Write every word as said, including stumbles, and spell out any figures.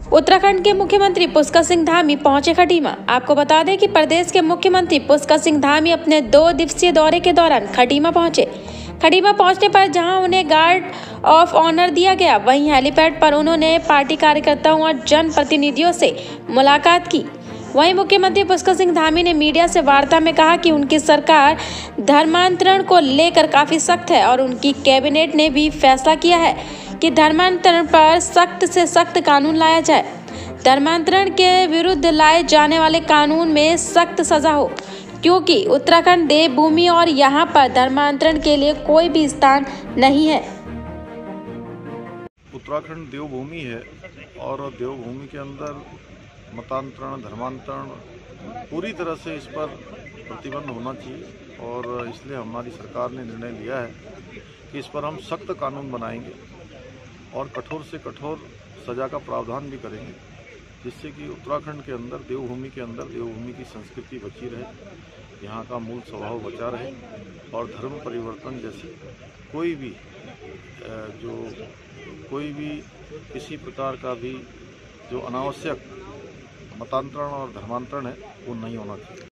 उत्तराखंड के मुख्यमंत्री पुष्कर सिंह धामी पहुंचे खटीमा। आपको बता दें कि प्रदेश के मुख्यमंत्री पुष्कर सिंह धामी अपने दो दिवसीय दौरे के दौरान खटीमा पहुंचे। खटीमा पहुंचने पर जहां उन्हें गार्ड ऑफ ऑनर दिया गया, वहीं हेलीपैड पर उन्होंने पार्टी कार्यकर्ताओं और जनप्रतिनिधियों से मुलाकात की। वहीं मुख्यमंत्री पुष्कर सिंह धामी ने मीडिया से वार्ता में कहा कि उनकी सरकार धर्मांतरण को लेकर काफी सख्त है और उनकी कैबिनेट ने भी फैसला किया है कि धर्मांतरण पर सख्त से सख्त कानून लाया जाए। धर्मांतरण के विरुद्ध लाए जाने वाले कानून में सख्त सजा हो, क्योंकि उत्तराखंड देवभूमि और यहाँ पर धर्मांतरण के लिए कोई भी स्थान नहीं है। उत्तराखंड देवभूमि है और देवभूमि के अंदर मतांतरण, धर्मांतरण पूरी तरह से इस पर प्रतिबंध होना चाहिए और इसलिए हमारी सरकार ने निर्णय लिया है कि इस पर हम सख्त कानून बनाएंगे और कठोर से कठोर सज़ा का प्रावधान भी करेंगे, जिससे कि उत्तराखंड के अंदर, देवभूमि के अंदर देवभूमि की संस्कृति बची रहे, यहाँ का मूल स्वभाव बचा रहे और धर्म परिवर्तन जैसे कोई भी जो कोई भी किसी प्रकार का भी जो अनावश्यक मतांतरण और धर्मांतरण है वो नहीं होना चाहिए।